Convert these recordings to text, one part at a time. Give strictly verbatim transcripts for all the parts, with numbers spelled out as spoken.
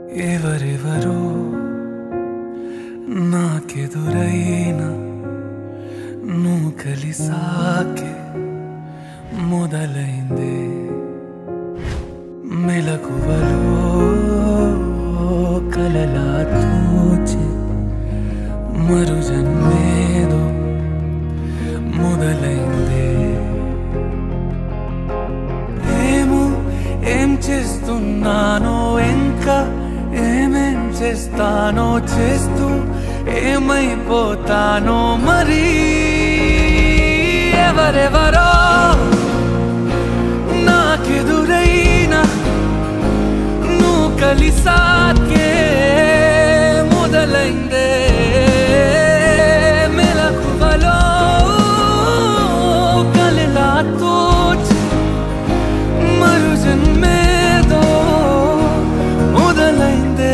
ఎవరెవరో నాకెదురైనా నువ్వు కలిసాకే మొదలైందే మెలకువలో కలలా తోచే మరు జన్మేదో మొదలైందే ఏమో ఏం చేస్తున్నానో ఇంకా ఏమేం చేస్తానో చేస్తూ ఏమైపోతానో మరి ఎవరెవరో నాకెదురైనా నువ్వు కలిసాకే మొదలైందే మెలకువలో కలలా తోచి మరు జన్మేదో మొదలైందే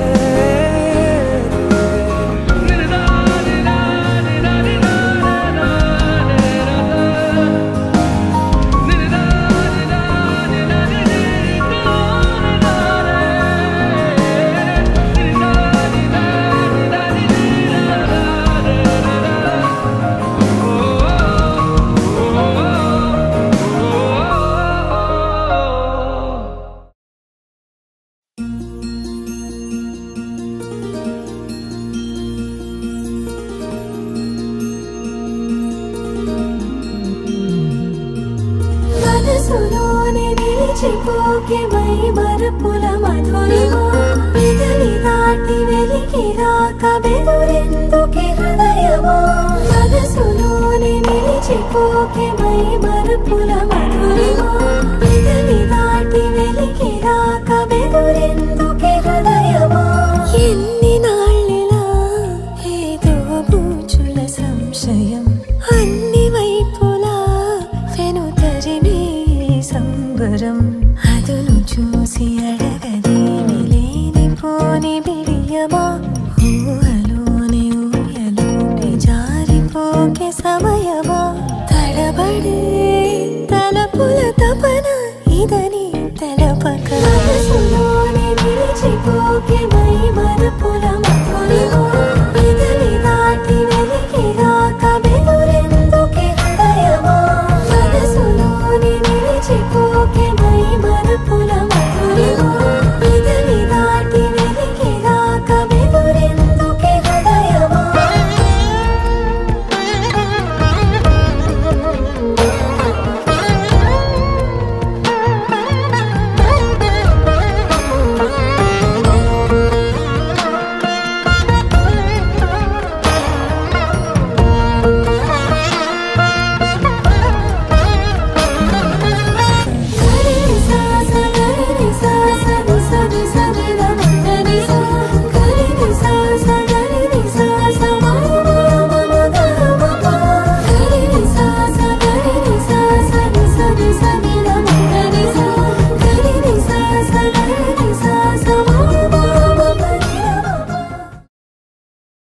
చిపోకే మై మరపుల మధురిమా పెదవి దాటి వెలికి రాక బెదురెందుకే హృదయమా మనసులోనే నిలిచిపోకే మై మరపుల మధురిమా పెదవి దాటి వెలికి రాక బెదురెందుకే హృదయమా ఎన్ని నాళ్ళిలా ఏదో బూచుల సంశయం అన్ని వైపులా వెనుతరినే సంబరం అదును చూసి అడగదేమి లేనిపోని బిడియమా ఊహలోని ఊయలోని జారిపోకే సమయమా తడబడే తలపుల తపన ఇదని తెలపక మనసులో